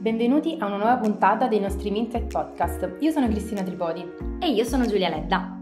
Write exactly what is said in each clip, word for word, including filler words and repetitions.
Benvenuti a una nuova puntata dei nostri Mindset Podcast. Io sono Cristina Tripodi. E io sono Giulia Ledda.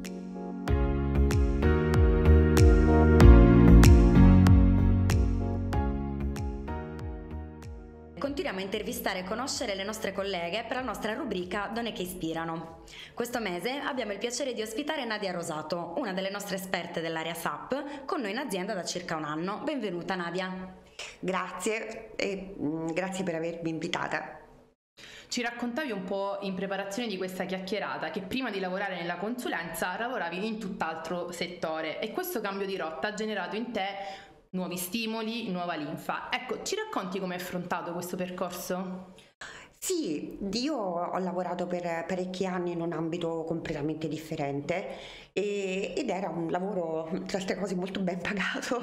Continuiamo a intervistare e conoscere le nostre colleghe per la nostra rubrica Donne che ispirano. Questo mese abbiamo il piacere di ospitare Nadia Rosato, una delle nostre esperte dell'area S A P, con noi in azienda da circa un anno. Benvenuta Nadia. Grazie e mh, grazie per avermi invitata. Ci raccontavi un po' in preparazione di questa chiacchierata che prima di lavorare nella consulenza lavoravi in tutt'altro settore e questo cambio di rotta ha generato in te nuovi stimoli, nuova linfa. Ecco, ci racconti come hai affrontato questo percorso? Sì, io ho lavorato per parecchi anni in un ambito completamente differente e, ed era un lavoro, tra altre cose, molto ben pagato,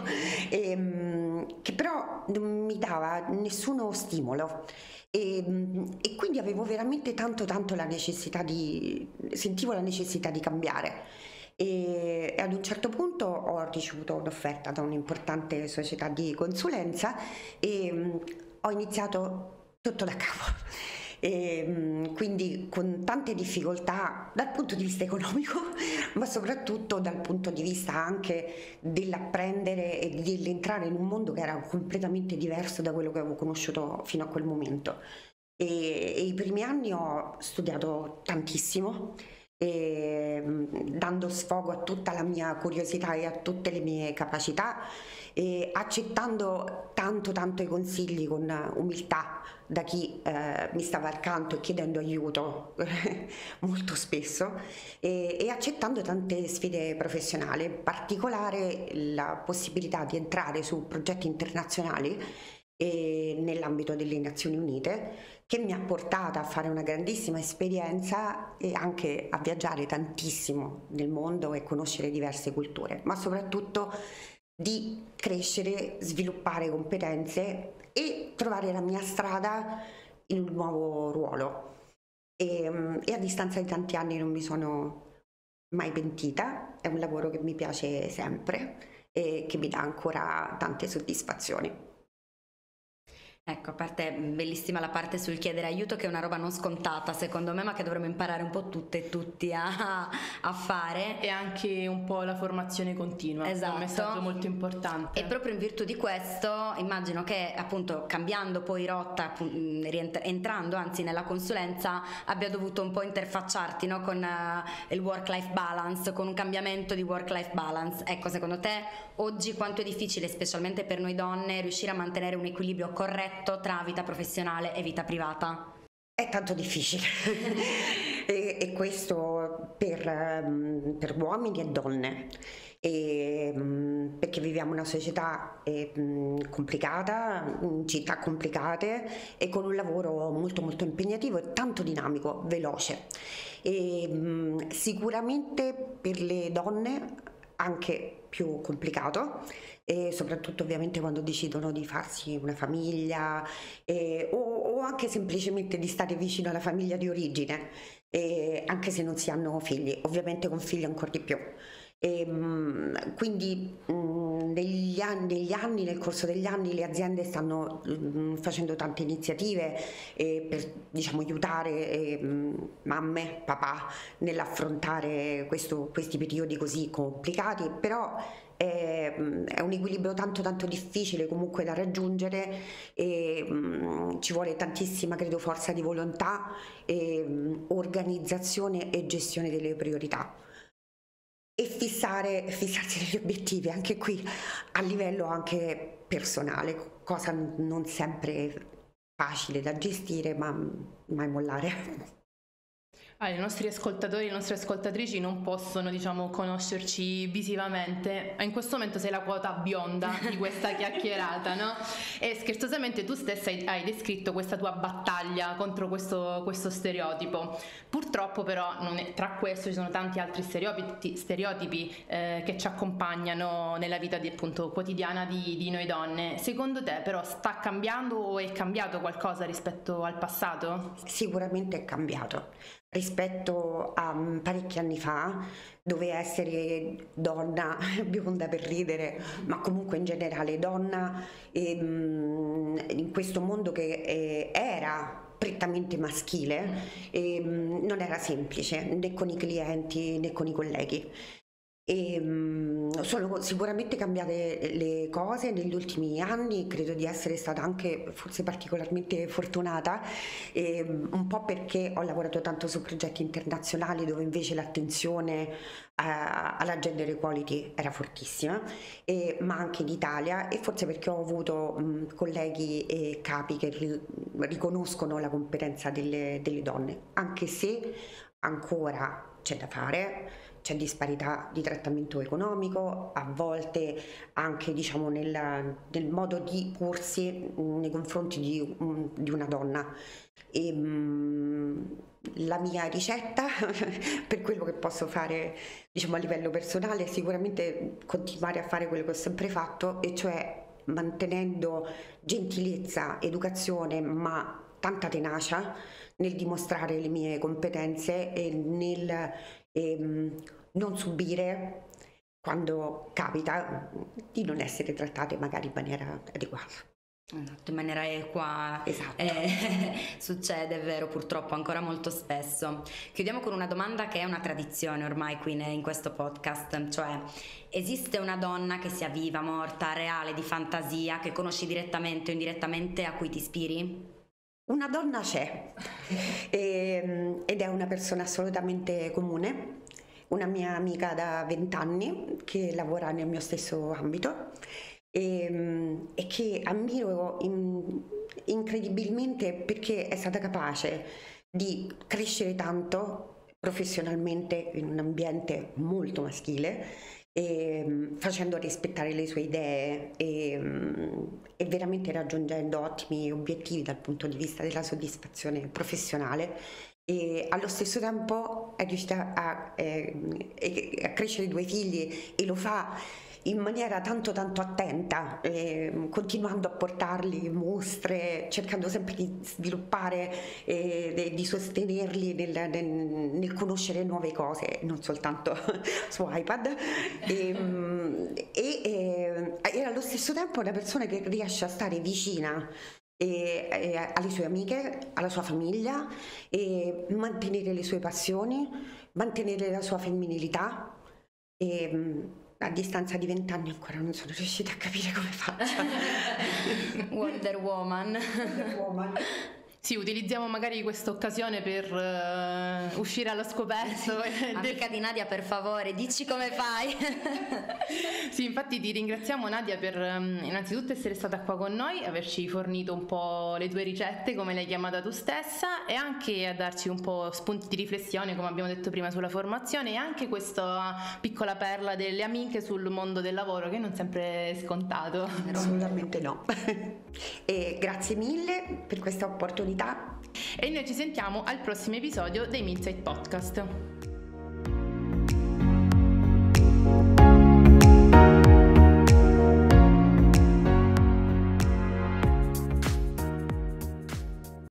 e, che però non mi dava nessuno stimolo. E, e quindi avevo veramente tanto tanto la necessità di, sentivo la necessità di cambiare. E, e ad un certo punto ho ricevuto un'offerta da un'importante società di consulenza e um, ho iniziato tutto da capo. E, um, quindi con tante difficoltà dal punto di vista economico, ma soprattutto dal punto di vista anche dell'apprendere e dell'entrare in un mondo che era completamente diverso da quello che avevo conosciuto fino a quel momento. E, e i primi anni ho studiato tantissimo, e, dando sfogo a tutta la mia curiosità e a tutte le mie capacità e accettando tanto tanto i consigli con umiltà da chi eh, mi stava accanto e chiedendo aiuto molto spesso e, e accettando tante sfide professionali, in particolare la possibilità di entrare su progetti internazionali e nell'ambito delle Nazioni Unite, che mi ha portata a fare una grandissima esperienza e anche a viaggiare tantissimo nel mondo e conoscere diverse culture, ma soprattutto di crescere, sviluppare competenze e trovare la mia strada in un nuovo ruolo. E, e a distanza di tanti anni non mi sono mai pentita, è un lavoro che mi piace sempre e che mi dà ancora tante soddisfazioni. Ecco, a parte bellissima la parte sul chiedere aiuto, che è una roba non scontata secondo me, ma che dovremmo imparare un po' tutte e tutti a, a fare. E anche un po' la formazione continua, esatto. È un messaggio molto importante. E proprio in virtù di questo immagino che appunto cambiando poi rotta, rientra- entrando anzi nella consulenza, abbia dovuto un po' interfacciarti, no, con uh, il work-life balance, con un cambiamento di work-life balance. Ecco, secondo te oggi quanto è difficile, specialmente per noi donne, riuscire a mantenere un equilibrio corretto tra vita professionale e vita privata? È tanto difficile e, e questo per, um, per uomini e donne, e, um, perché viviamo in una società eh, um, complicata, in città complicate e con un lavoro molto molto impegnativo e tanto dinamico, veloce. E, um, sicuramente per le donne anche più complicato, e soprattutto ovviamente quando decidono di farsi una famiglia eh, o, o anche semplicemente di stare vicino alla famiglia di origine, eh, anche se non si hanno figli, ovviamente con figli ancora di più. E, mh, quindi mh, negli, anni, negli anni, nel corso degli anni le aziende stanno mh, facendo tante iniziative eh, per, diciamo, aiutare eh, mh, mamme, papà nell'affrontare questo, questi periodi così complicati, però è, è un equilibrio tanto tanto difficile comunque da raggiungere e mh, ci vuole tantissima, credo, forza di volontà e mh, organizzazione e gestione delle priorità. E fissare, fissarsi degli obiettivi anche qui a livello anche personale, cosa non sempre facile da gestire, ma mai mollare. Ah, i nostri ascoltatori e le nostre ascoltatrici non possono, diciamo, conoscerci visivamente. In questo momento sei la quota bionda di questa chiacchierata, no? E scherzosamente tu stessa hai, hai descritto questa tua battaglia contro questo, questo stereotipo. Purtroppo però non è, tra questo ci sono tanti altri stereotipi, stereotipi eh, che ci accompagnano nella vita di, appunto, quotidiana di, di noi donne. Secondo te però sta cambiando o è cambiato qualcosa rispetto al passato? Sicuramente è cambiato. Rispetto a um, parecchi anni fa, dove essere donna, bionda per ridere, ma comunque in generale donna, e, um, in questo mondo che eh, era prettamente maschile, e, mh, non era semplice né con i clienti né con i colleghi. E, mh, sono sicuramente cambiate le cose negli ultimi anni, credo di essere stata anche forse particolarmente fortunata, e, mh, un po' perché ho lavorato tanto su progetti internazionali dove invece l'attenzione a, alla gender equality era fortissima, e, ma anche in Italia, e forse perché ho avuto mh, colleghi e capi che ri, riconoscono la competenza delle, delle donne, anche se ancora c'è da fare. C'è disparità di trattamento economico, a volte anche diciamo nel, nel modo di porsi nei confronti di, um, di una donna. E, um, la mia ricetta per quello che posso fare diciamo a livello personale è sicuramente continuare a fare quello che ho sempre fatto, e cioè mantenendo gentilezza, educazione, ma tanta tenacia nel dimostrare le mie competenze e nel ehm, non subire quando capita di non essere trattate magari in maniera adeguata. Esatto, in maniera equa. Esatto. Eh, succede, è vero, purtroppo ancora molto spesso. Chiudiamo con una domanda che è una tradizione ormai qui in questo podcast, cioè: esiste una donna che sia viva, morta, reale, di fantasia, che conosci direttamente o indirettamente, a cui ti ispiri? Una donna c'è e, ed è una persona assolutamente comune, una mia amica da vent'anni che lavora nel mio stesso ambito e, e che ammiro in, incredibilmente perché è stata capace di crescere tanto professionalmente in un ambiente molto maschile, e, facendo rispettare le sue idee e, e veramente raggiungendo ottimi obiettivi dal punto di vista della soddisfazione professionale, e allo stesso tempo è riuscita a, eh, a crescere due figli, e lo fa in maniera tanto tanto attenta, eh, continuando a portarli in mostre, cercando sempre di sviluppare e eh, di sostenerli nel, nel, nel conoscere nuove cose, non soltanto su iPad, e, e, e, e allo stesso tempo è una persona che riesce a stare vicina E, e alle sue amiche, alla sua famiglia, e mantenere le sue passioni, mantenere la sua femminilità, e a distanza di vent'anni ancora non sono riuscita a capire come faccia. Wonder Woman. Wonder Woman. Sì, utilizziamo magari questa occasione per uh, uscire allo scoperto. Amica di Nadia, per favore, dici come fai. Sì, infatti ti ringraziamo Nadia per um, innanzitutto essere stata qua con noi, averci fornito un po' le tue ricette, come l'hai chiamata tu stessa, e anche a darci un po' spunti di riflessione, come abbiamo detto prima, sulla formazione, e anche questa piccola perla delle amiche sul mondo del lavoro, che non sempre è scontato. Assolutamente no. E grazie mille per questa opportunità. E noi ci sentiamo al prossimo episodio dei Millside Podcast.